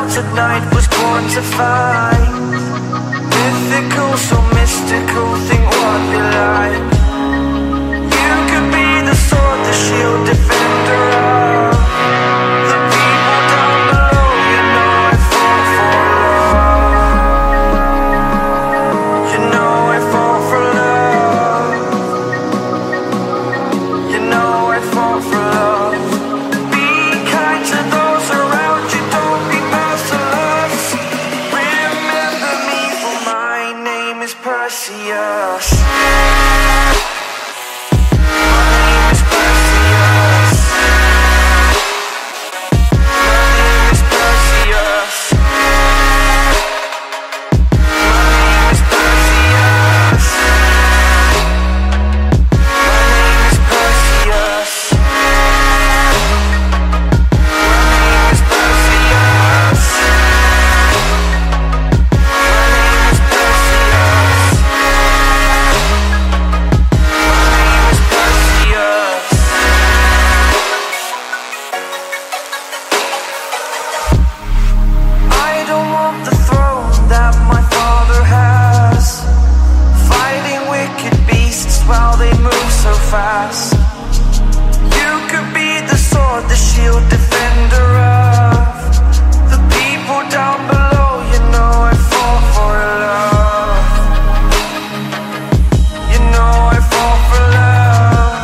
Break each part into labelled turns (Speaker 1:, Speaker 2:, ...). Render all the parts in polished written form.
Speaker 1: clouds at night was born to fight. Mythical, so mystical, think what you like. You could be the sword, the shield, defender of the people down below. You know I fought for love. You know I fought for love. You know I fought for love. Be kind to those around you, don't be merciless. Remember me, for my name is Perseus. While they move so fast, you could be the sword, the shield, defender of the people down below. You know I fought for love. You know I fought for love.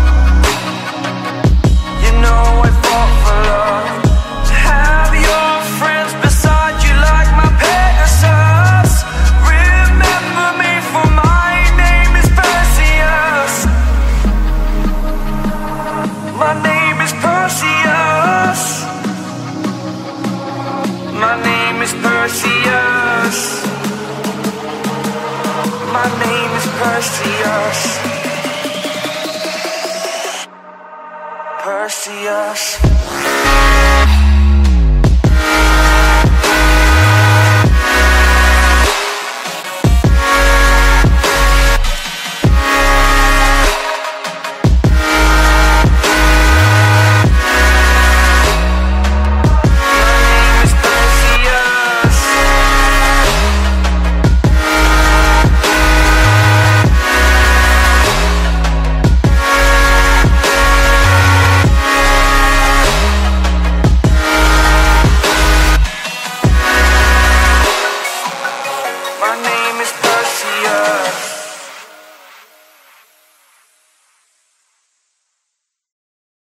Speaker 1: You know I fought for love. Have your friends beside you like my Pegasus. Remember me, for my name is Perseus. My name is Perseus. My name is Perseus. My name is Perseus. Perseus.